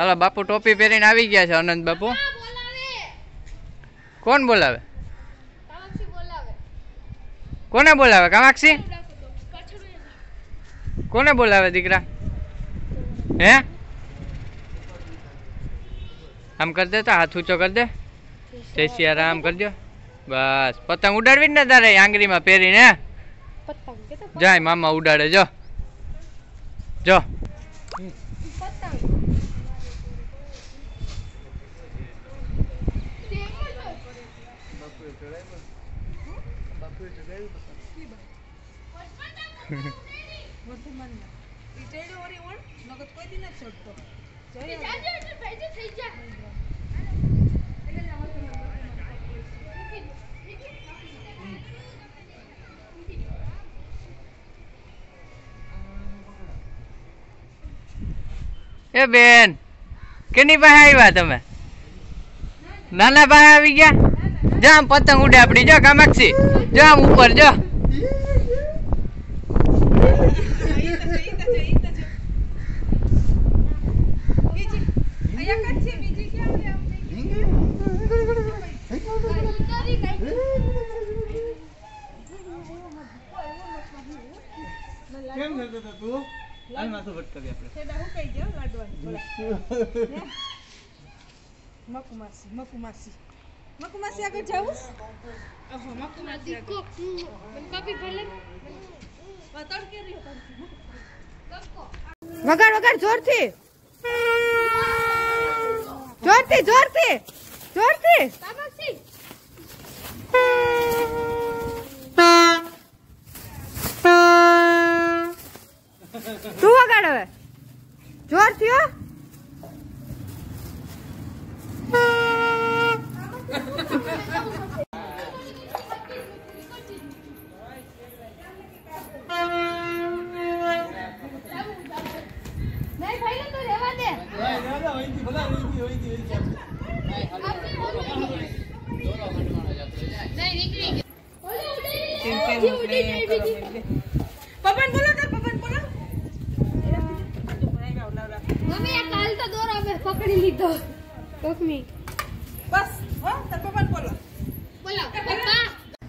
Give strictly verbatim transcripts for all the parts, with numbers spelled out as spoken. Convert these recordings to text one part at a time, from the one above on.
હાલો બાપુ ટોપી પહેરીને આવી ગયા છે આનંદ બાપુ કોણ બોલાવે કોને બોલાવે કામાક્ષી કોને બોલાવે દીકરા હે આમ કરી દે તો હાથ ઊંચો કરી દે જય સિયારામ કરી દો બસ પતંગ ઉડાડવી જ ને તારે આંગળીમાં પહેરીને જાય મામા ઉડાડે જો જો એ બેન કેની પાસે આવ્યા તમે નાના પાસે આવી ગયા જા આમ પતંગ ઉડે આપડી જો કામાક્ષી જો આમ ઉપર જો મકુમાસી મકુમાસી મકુમાસી આગળ જાવું ઓહો મકુમાસી આગળ કાપી ભલે વતણ કે રહ્યો વગાડ વગાડ જોરથી જોરથી જોરથી જોરથી કામાક્ષી તું વગાડ હવે જોરથી હો પવન બોલો તો પવન બોલો મમ્મી આ કાલ તો દોરો અમે પકડી લીધો કોકમી બસ હો તો પવન બોલો બોલો પપ્પા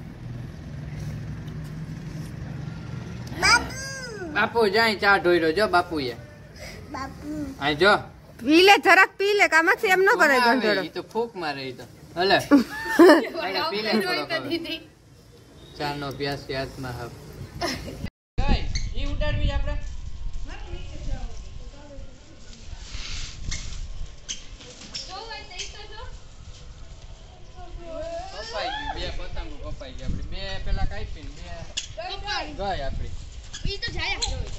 બાપુ બાપુ જાય ચા ઢોઈરો જો બાપુએ બાપુ આ જો પી લે જરાક પી લે કામાક્ષી એમ ન કરે ગંધોડો ઈ તો ફૂક મારે ઈ તો હલે પી લે થોડો ચા નો પ્યાસ હાથમાં હાવ ઈ ઉડાડવી આપણે બે પતંગો કપાઈ ગયા આપડી બે પેલા કાપી ને બે ગઈ આપડી ઈ તો જાય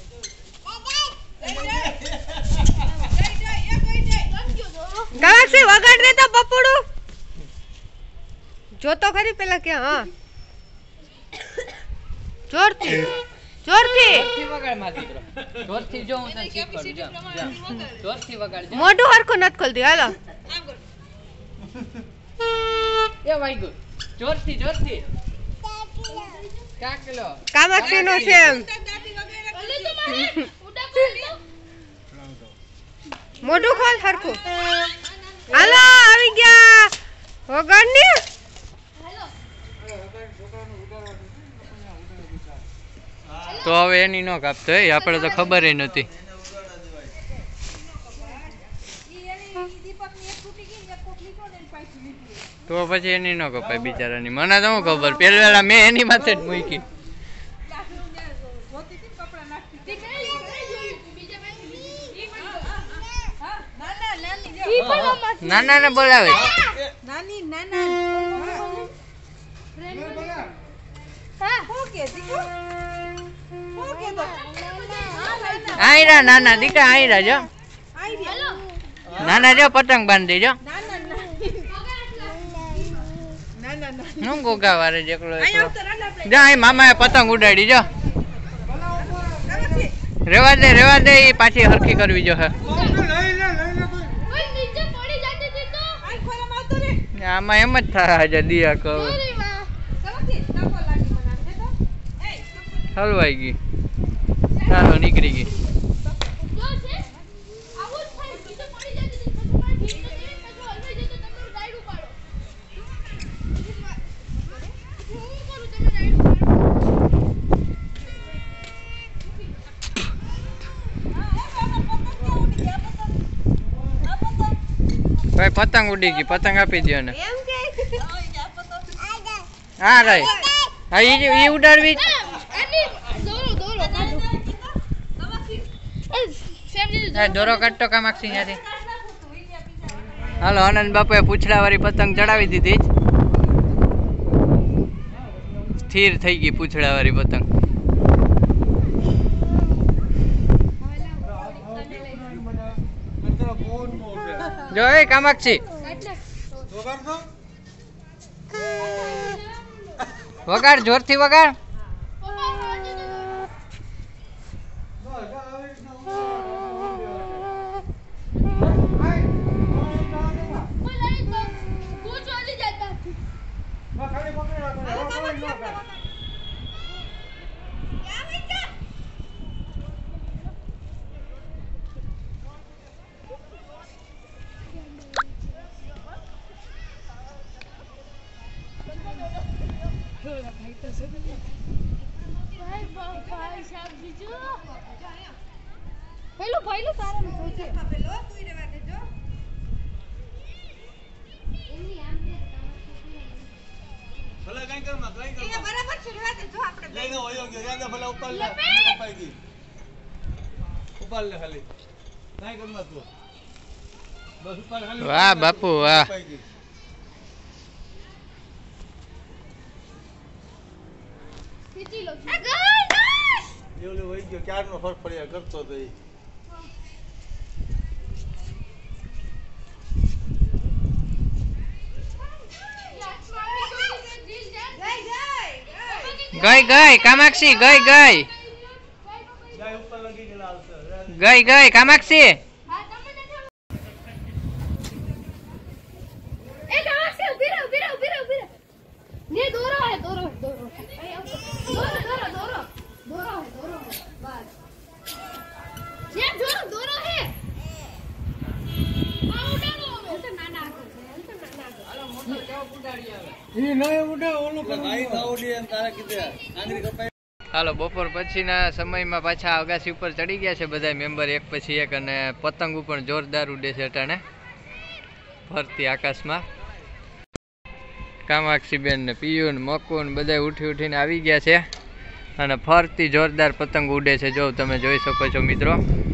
કામાક્ષી વગાડ દે તો પપ્પુડું જો તો ખરી પેલા કે હા જોરથી જોરથી જોરથી વગાડ માં દીકરો જોરથી જો હું તને શીખવાડું જા જોરથી વગાડ જા મોઢું હરખું નત ખોલતી હાલો એ વાઈગુ જોરથી જોરથી કાકલો કામાક્ષી નો છે એમ મોઢું ખોલ હરખું હાલો આવી ગયા વગાડ ને તો હવે એની નો કાપતો હે આપણે તો ખબર ય નથી તો પછી એની નો કપાય બિચારાની મને તો શું ખબર પેલા મેં એની માથે જ મૂકી નાના ને બોલાવે નાની નાના આયરા નાના દીકરા આયરા જો નાના જો પતંગ બાંધી જો હું ગોગા વારે જેકલો જા મામા પતંગ ઉડાડી જો રેવા દે રેવા દે એ પાછી હરખી કરવી જો હે આમાં એમ જ થાય છે દિયા કહો હલવાઈ ગઈ ચાલો નીકળી ગઈ પતંગ ઉડી ગઈ, પતંગ આપી દો ને. એમ કે હા રહી, હા ઈ ઈ ઉડાડવી. આની દોરો દોરો કાઢો. હા દોરો કાઢતો કામાક્ષી ત્યાંથી. હાલો આનંદ બાપુએ પૂછડા વાળી પતંગ ચડાવી દીધી. સ્થિર થઈ ગઈ પૂછડા વાળી પતંગ. જો એ કામાક્ષી વગાડ, જોરથી વગાડ. પેલું ભાઈલું તારે જોજે પેલો તું રેવા દેજો એની આમ ભલે કઈ કર માં કઈ કર એ બરાબર છે રેવા દેજો આપણે લઈ નો હોયો ગયો રાજા ભલે ઉપર લે કપાઈ ગઈ ઉપર લે ખાલી કઈ કર માં તું બસ ઉપર ખાલી. વાહ બાપુ વાહ. ખીચી લો આ ગઈ ગઈ એવલે વઈ ગયો ક્યારનો ફરક પડ્યા કરતો તો એ. ગઈ ગઈ કામાક્ષી ગઈ ગઈ જાય ઉપર લગી ગયેલા આવશે. ગઈ ગઈ કામાક્ષી. એ કામાક્ષી ઉભી રહો ઉભી રહો ઉભી રહો ઉભી રહો ને દોરો હે દોરો દોરો દોરો દોરો દોરો દોરો હે દોરો હે બસ જે દોરો દોરો હે આ ઉડાડો હું તો નાના હું તો નાના હાલો મોટો જાવ ઉડાડી આવે ઈ નય ઉડે ઓલું ભાઈ ના ઉડી એમ તારે કીધે આંગળી કપાઈ. હાલો બપોર પછીના સમયમાં પાછા અગાસી ઉપર ચડી ગયા છે બધા મેમ્બર એક પછી એક, અને પતંગો પણ જોરદાર ઉડે છે અટાણે ફરતી આકાશમાં. કામાક્ષીબેન ને પિયુ ને મકુ ને બધા ઉઠી ઉઠીને આવી ગયા છે અને ફરતી જોરદાર પતંગ ઉડે છે. જો તમે જોઈ શકો છો મિત્રો,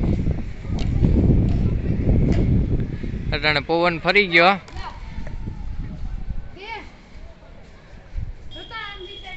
અટાણે પવન ફરી ગયો. કે જોતા આમ રીતે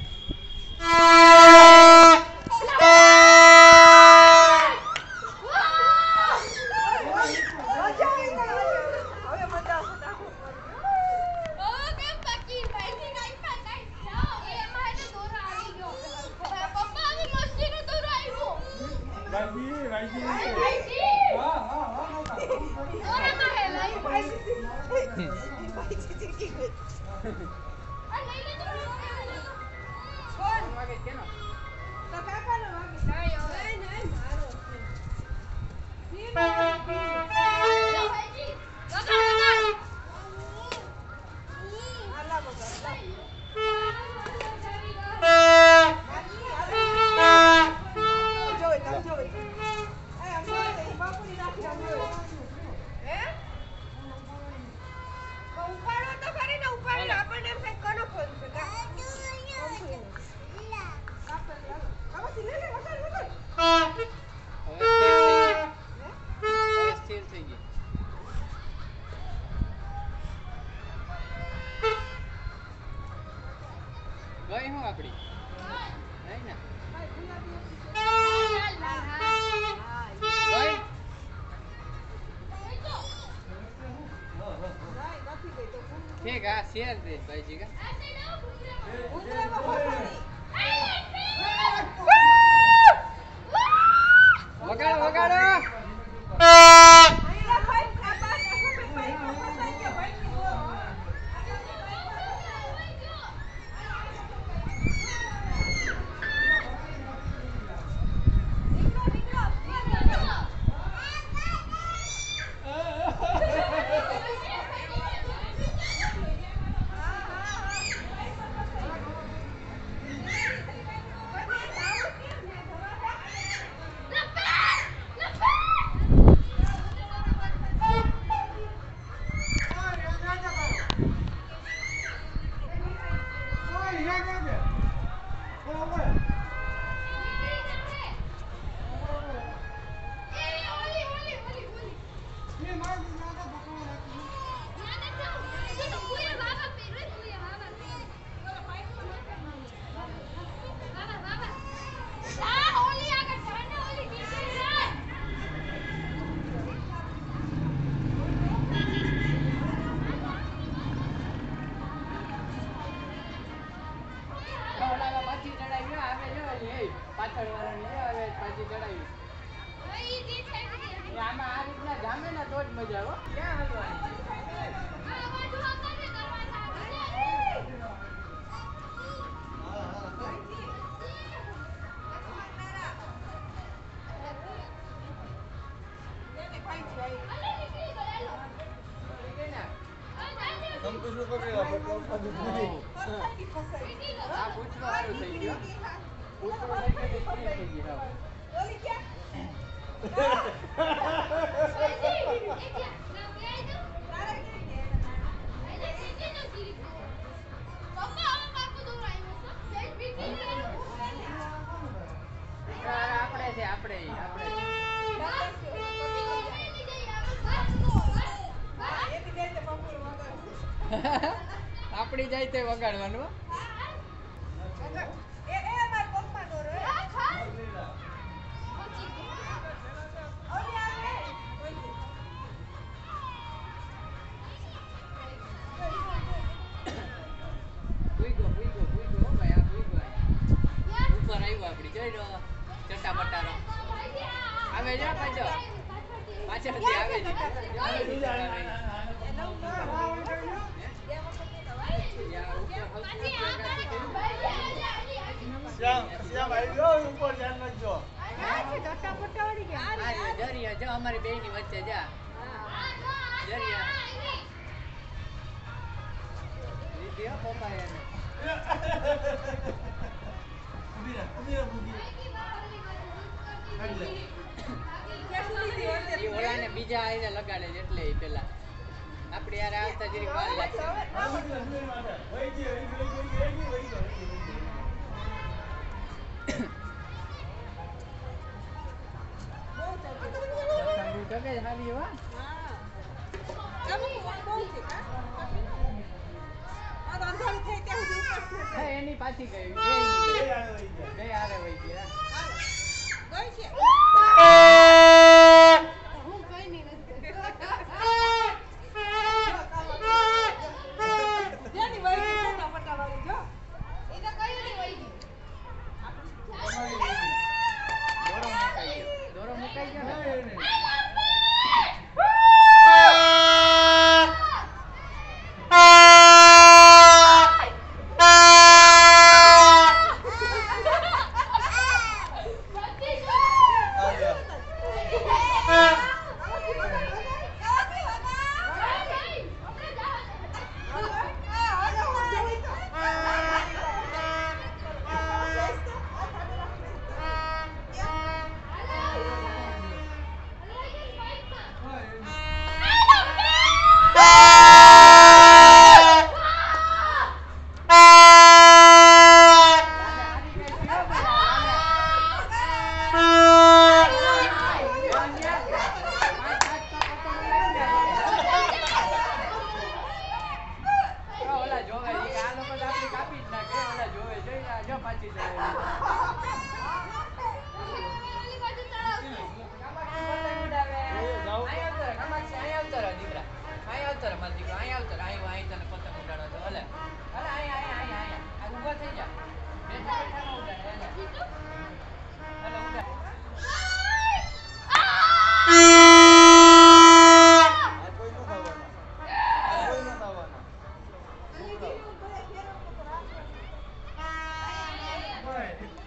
ગઈ હું આપડી નહીં ને ગઈ ઠીક હા શેર દે ભાઈજી કા વગાડો વગાડો ચડાવી પાછળ વાળાની છે, હવે પાછી ચડાવી આમાં આ રીતના જામે ને તો જ મજા આવે. ક્યાં હલવાની हम कुछ नहीं कर रहे हैं આ પૂછવા સારું થઈ ગયો. પૂછવા થઈ ગયો તો ફ્રી થઈ ગઈ. આપણે છે આપણે આપણે આપડી જાય તે વગાડવાનું. ઉપર આવ્યો આપડી જોઈ લો ચટા પટારો આવે છે પાછો પાછળથી આવે છે. श्याम श्याम आई लो ऊपर ध्यान रखજો. જરિયા જો અમારી બે ની વચ્ચે જા જરિયા લીધી હો પપ્પા એને ઉભી રહે ઉભી રહે બુગી ઈ ઓલાને બીજા આઈને લગાડે છે એટલે ઈ પેલા આપણે યાર આવતા જરીક વાર લાગશે. વઈ ગઈ વઈ ગઈ વઈ ગઈ વઈ ગઈ. જગે હારી હો હા એની પાછી ગઈ બે બે આરે વઈ ગયા. દોરો મુકાઈ ગયો ને Right.